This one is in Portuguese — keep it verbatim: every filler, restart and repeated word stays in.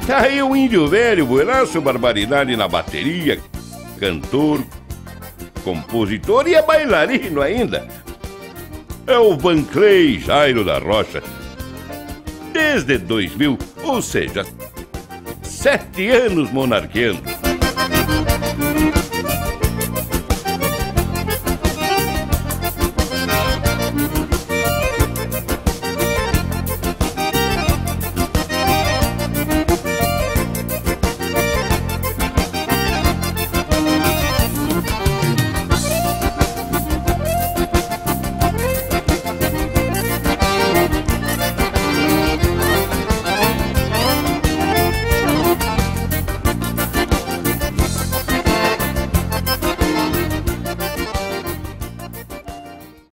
Tá aí o índio velho, Buenaço Barbaridade na bateria, cantor, compositor e é bailarino ainda. É o Van Clay Jairo da Rocha. Desde dois mil, ou seja, sete anos monarqueando.